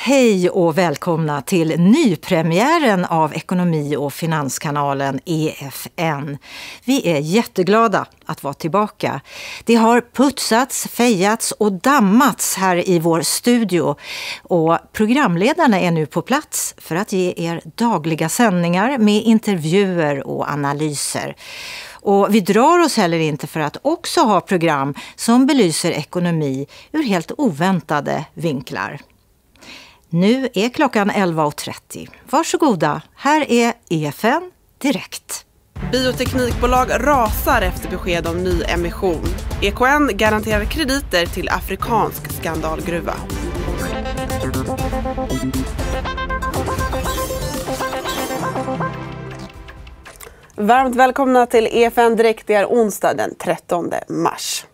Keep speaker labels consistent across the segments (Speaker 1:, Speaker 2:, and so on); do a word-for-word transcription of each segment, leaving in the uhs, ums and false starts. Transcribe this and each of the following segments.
Speaker 1: Hej och välkomna till nypremiären av ekonomi- och finanskanalen E F N. Vi är jätteglada att vara tillbaka. Det har putsats, fejats och dammats här i vår studio. Och programledarna är nu på plats för att ge er dagliga sändningar med intervjuer och analyser. Och vi drar oss heller inte för att också ha program som belyser ekonomi ur helt oväntade vinklar. Nu är klockan elva och trettio. Varsågoda, här är E F N direkt.
Speaker 2: Bioteknikbolag rasar efter besked om ny emission. E K N garanterar krediter till afrikansk skandalgruva. Varmt välkomna till E F N direkt. Det är onsdag den trettonde mars.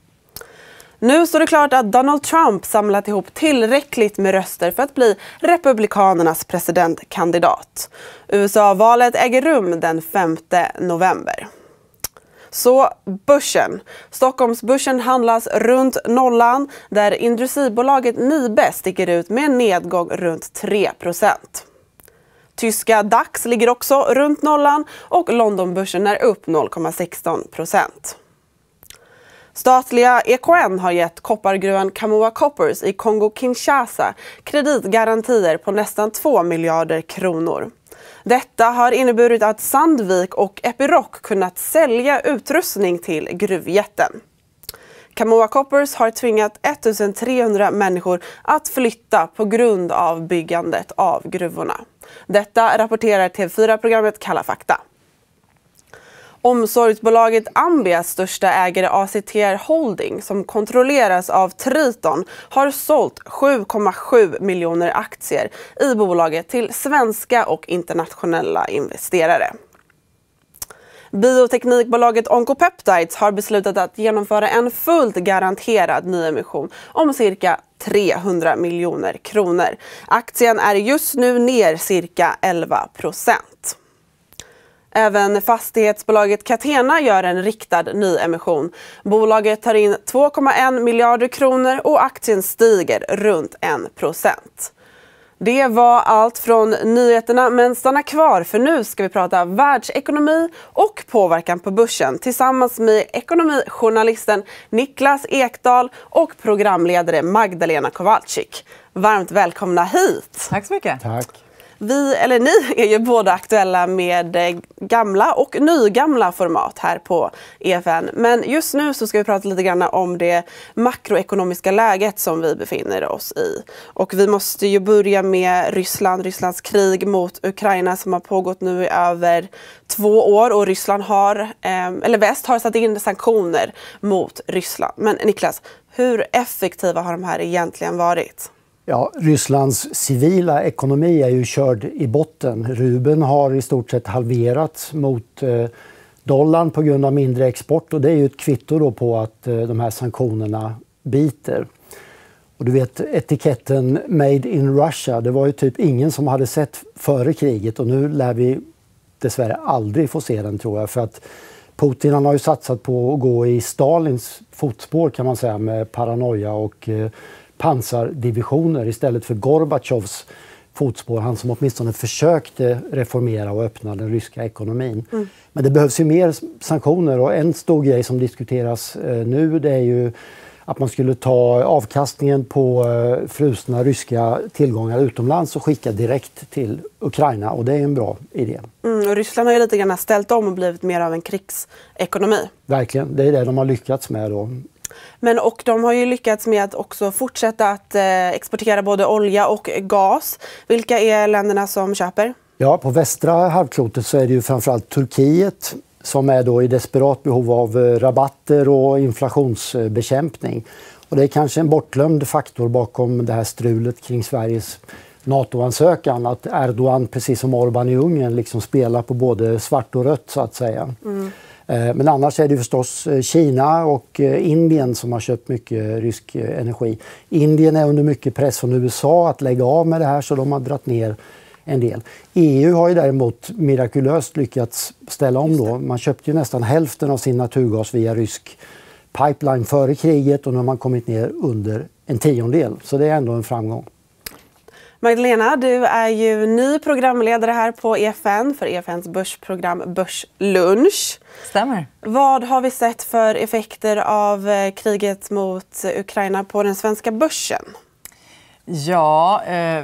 Speaker 2: Nu står det klart att Donald Trump samlat ihop tillräckligt med röster för att bli republikanernas presidentkandidat. U S A-valet äger rum den femte november. Så börsen. Stockholmsbörsen handlas runt nollan där industribolaget Nibe sticker ut med en nedgång runt tre procent. Tyska DAX ligger också runt nollan och Londonbörsen är upp noll komma sexton procent. Statliga E K N har gett koppargruvan Kamoa Coppers i Kongo-Kinshasa kreditgarantier på nästan två miljarder kronor. Detta har inneburit att Sandvik och Epiroc kunnat sälja utrustning till gruvjätten. Kamoa Coppers har tvingat ettusentrehundra människor att flytta på grund av byggandet av gruvorna. Detta rapporterar T V fyra-programmet Kalla fakta. Omsorgsbolaget Ambias största ägare A C T R Holding, som kontrolleras av Triton, har sålt sju komma sju miljoner aktier i bolaget till svenska och internationella investerare. Bioteknikbolaget Oncopeptides har beslutat att genomföra en fullt garanterad nyemission om cirka trehundra miljoner kronor. Aktien är just nu ner cirka elva procent. Även fastighetsbolaget Catena gör en riktad nyemission. Bolaget tar in två komma en miljarder kronor och aktien stiger runt en procent. Det var allt från nyheterna, men stanna kvar för nu ska vi prata världsekonomi och påverkan på börsen tillsammans med ekonomijournalisten Niklas Ekdahl och programledare Magdalena Kowalczyk. Varmt välkomna hit!
Speaker 3: Tack så mycket!
Speaker 4: Tack!
Speaker 2: Vi, eller ni, är ju båda aktuella med gamla och nygamla format här på E F N. Men just nu så ska vi prata lite grann om det makroekonomiska läget som vi befinner oss i. Och vi måste ju börja med Ryssland, Rysslands krig mot Ukraina som har pågått nu i över två år. Och Ryssland har, eller väst har satt in sanktioner mot Ryssland. Men Niklas, hur effektiva har de här egentligen varit?
Speaker 4: Ja, Rysslands civila ekonomi är ju körd i botten. Rubeln har i stort sett halverats mot eh, dollarn på grund av mindre export. Och det är ju ett kvitto då på att eh, de här sanktionerna biter. Och du vet, etiketten Made in Russia, det var ju typ ingen som hade sett före kriget. Och nu lär vi dessvärre aldrig få se den, tror jag. För att Putin, han har ju satsat på att gå i Stalins fotspår, kan man säga, med paranoia och eh, pansardivisioner istället för Gorbatjovs fotspår. Han som åtminstone försökte reformera och öppna den ryska ekonomin. Mm. Men det behövs ju mer sanktioner, och en stor grej som diskuteras eh, nu, det är ju att man skulle ta avkastningen på eh, frusna ryska tillgångar utomlands och skicka direkt till Ukraina, och det är en bra idé.
Speaker 2: Mm, och Ryssland har ju lite grann ställt om och blivit mer av en krigsekonomi.
Speaker 4: Verkligen, det är det de har lyckats med då.
Speaker 2: Men och de har ju lyckats med att också fortsätta att eh, exportera både olja och gas. Vilka är länderna som köper?
Speaker 4: Ja, på västra halvklotet så är det ju framförallt Turkiet som är då i desperat behov av eh, rabatter och inflationsbekämpning. Och det är kanske en bortglömd faktor bakom det här strulet kring Sveriges NATO-ansökan, att Erdogan, precis som Orbán i Ungern, liksom spelar på både svart och rött, så att säga. Mm. Men annars är det förstås Kina och Indien som har köpt mycket rysk energi. Indien är under mycket press från U S A att lägga av med det här, så de har dratt ner en del. E U har ju däremot mirakulöst lyckats ställa om då. Man köpte ju nästan hälften av sin naturgas via rysk pipeline före kriget, och nu har man kommit ner under en tiondel. Så det är ändå en framgång.
Speaker 2: Magdalena, du är ju ny programledare här på E F N för E F N:s börsprogram Börslunch.
Speaker 3: Stämmer.
Speaker 2: Vad har vi sett för effekter av kriget mot Ukraina på den svenska börsen?
Speaker 3: Ja,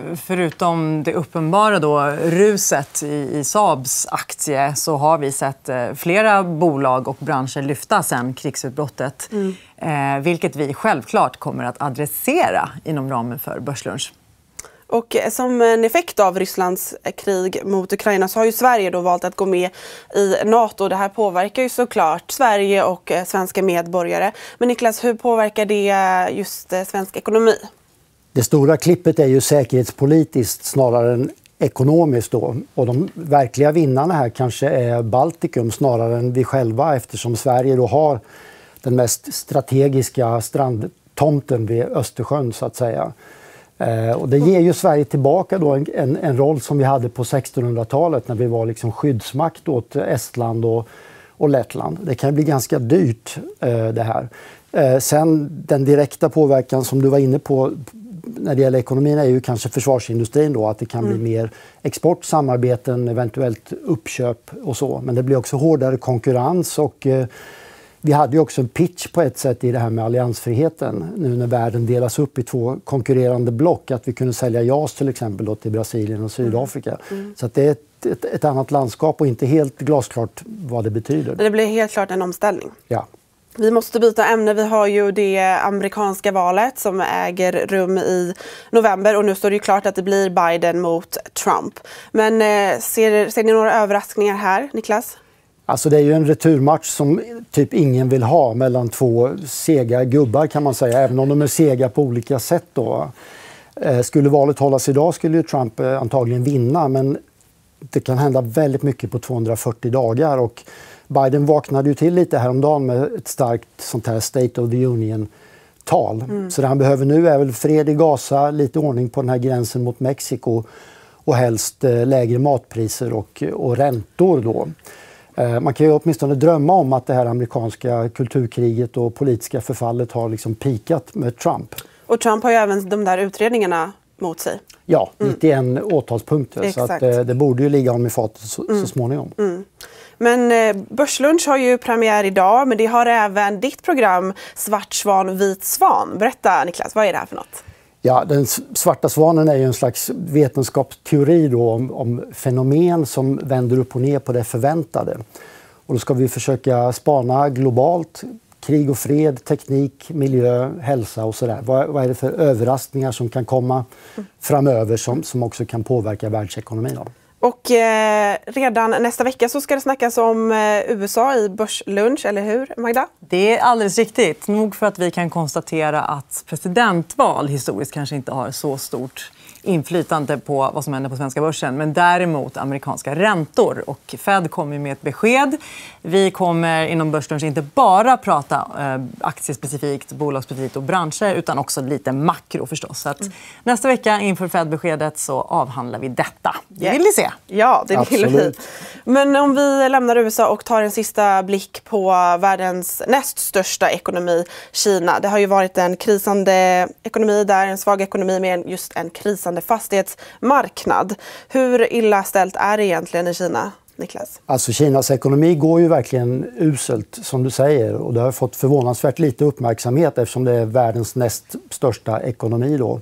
Speaker 3: förutom det uppenbara då, ruset i Saabs aktie, så har vi sett flera bolag och branscher lyfta sedan krigsutbrottet. Mm. Vilket vi självklart kommer att adressera inom ramen för Börslunch.
Speaker 2: Och som en effekt av Rysslands krig mot Ukraina så har ju Sverige då valt att gå med i NATO. Det här påverkar ju såklart Sverige och svenska medborgare. Men Niklas, hur påverkar det just svensk ekonomi?
Speaker 4: Det stora klippet är ju säkerhetspolitiskt snarare än ekonomiskt då. Och de verkliga vinnarna här kanske är Baltikum snarare än vi själva, eftersom Sverige då har den mest strategiska strandtomten vid Östersjön så att säga. Eh, och det ger ju Sverige tillbaka då en, en, en roll som vi hade på sextonhundratalet när vi var liksom skyddsmakt åt Estland och, och Lettland. Det kan bli ganska dyrt eh, det här. Eh, sen den direkta påverkan som du var inne på när det gäller ekonomin är ju kanske försvarsindustrin då, att det kan bli mm. mer export, samarbeten, eventuellt uppköp och så. Men det blir också hårdare konkurrens och eh, vi hade ju också en pitch på ett sätt i det här med alliansfriheten nu när världen delas upp i två konkurrerande block, att vi kunde sälja JAS till exempel då till Brasilien och Sydafrika. Mm. Så att det är ett, ett, ett annat landskap och inte helt glasklart vad det betyder.
Speaker 2: Det blir helt klart en omställning.
Speaker 4: Ja.
Speaker 2: Vi måste byta ämne. Vi har ju det amerikanska valet som äger rum i november och nu står det ju klart att det blir Biden mot Trump. Men eh, ser, ser ni några överraskningar här, Niklas?
Speaker 4: Alltså det är ju en returmatch som typ ingen vill ha mellan två sega gubbar kan man säga, även om de är sega på olika sätt då. Eh, skulle valet hållas idag skulle ju Trump eh, antagligen vinna, men det kan hända väldigt mycket på tvåhundrafyrtio dagar och Biden vaknade ju till lite häromdagen med ett starkt sånt här State of the Union-tal. Mm. Så det han behöver nu är väl fred i Gaza, lite ordning på den här gränsen mot Mexiko och helst eh, lägre matpriser och, och räntor då. Eh, man kan ju åtminstone drömma om att det här amerikanska kulturkriget och politiska förfallet har liksom pikat med Trump.
Speaker 2: Och Trump har ju även de där utredningarna mot sig.
Speaker 4: Ja, nittioen mm. åtalspunkter.
Speaker 2: Exakt.
Speaker 4: Så att, eh, det borde ju ligga om i fatet så, mm. så småningom.
Speaker 2: Mm. Men eh, Börslunch har ju premiär idag, men det har även ditt program Svart svan, vit svan. Berätta Niklas, vad är det här för något?
Speaker 4: Ja, den svarta svanen är ju en slags vetenskapsteori då om, om fenomen som vänder upp och ner på det förväntade. Och då ska vi försöka spana globalt, krig och fred, teknik, miljö, hälsa och sådär. Vad, vad är det för överraskningar som kan komma mm. framöver som, som också kan påverka världsekonomin då?
Speaker 2: Och eh, redan nästa vecka så ska det snackas om eh, U S A i Börslunch, eller hur Magda?
Speaker 3: Det är alldeles riktigt. Nog för att vi kan konstatera att presidentval historiskt kanske inte har så stort inflytande på vad som händer på svenska börsen, men däremot amerikanska räntor. Och Fed kommer med ett besked. Vi kommer inom Börslunch inte bara prata eh, aktiespecifikt, bolagsspecifikt och branscher, utan också lite makro förstås. Så att mm. nästa vecka inför Fed-beskedet så avhandlar vi detta. Det vill ni se?
Speaker 2: Ja, det vill vi. Men om vi lämnar U S A och tar en sista blick på världens näst största ekonomi, Kina. Det har ju varit en krisande ekonomi där, en svag ekonomi med just en krisande fastighetsmarknad. Hur illa ställt är det egentligen i Kina, Niklas? Alltså
Speaker 4: Kinas ekonomi går ju verkligen uselt som du säger och det har fått förvånansvärt lite uppmärksamhet eftersom det är världens näst största ekonomi då.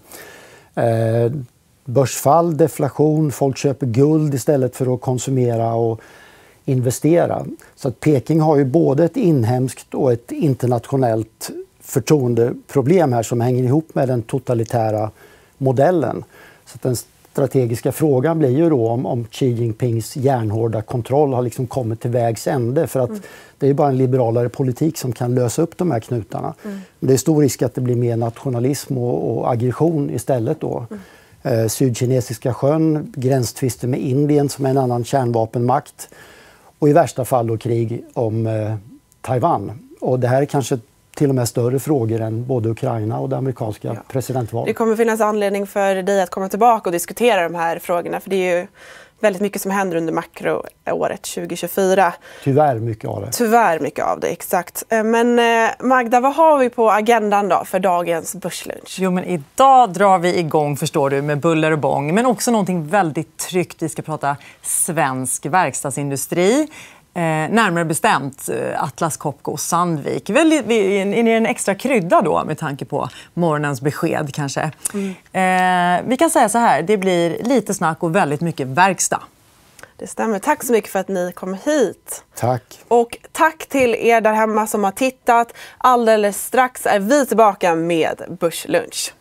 Speaker 4: Eh, börsfall, deflation, folk köper guld istället för att konsumera och investera. Så att Peking har ju både ett inhemskt och ett internationellt förtroendeproblem här som hänger ihop med den totalitära modellen. Så att den strategiska frågan blir ju då om, om Xi Jinpings järnhårda kontroll har liksom kommit till vägs ände. För att mm. det är ju bara en liberalare politik som kan lösa upp de här knutarna. Mm. Det är stor risk att det blir mer nationalism och, och aggression istället då. Mm. Eh, Sydkinesiska sjön, gränstvister med Indien som är en annan kärnvapenmakt. Och i värsta fall då krig om eh, Taiwan. Och det här är kanske till och med större frågor än både Ukraina och det amerikanska ja. presidentvalet.
Speaker 2: Det kommer finnas anledning för dig att komma tillbaka och diskutera de här frågorna. För det är ju väldigt mycket som händer under makroåret tjugo tjugofyra.
Speaker 4: Tyvärr mycket av det.
Speaker 2: Tyvärr mycket av det, exakt. Men Magda, vad har vi på agendan då för dagens börslunch?
Speaker 3: Jo, men idag drar vi igång, förstår du, med buller och bång. Men också någonting väldigt tryggt. Vi ska prata svensk verkstadsindustri. Eh, närmare bestämt eh, Atlas Copco och Sandvik. Väl, är det en extra krydda då med tanke på morgonens besked kanske? Mm. Eh, vi kan säga så här, det blir lite snack och väldigt mycket verkstad.
Speaker 2: Det stämmer. Tack så mycket för att ni kom hit.
Speaker 4: Tack.
Speaker 2: Och tack till er där hemma som har tittat. Alldeles strax är vi tillbaka med Börslunch.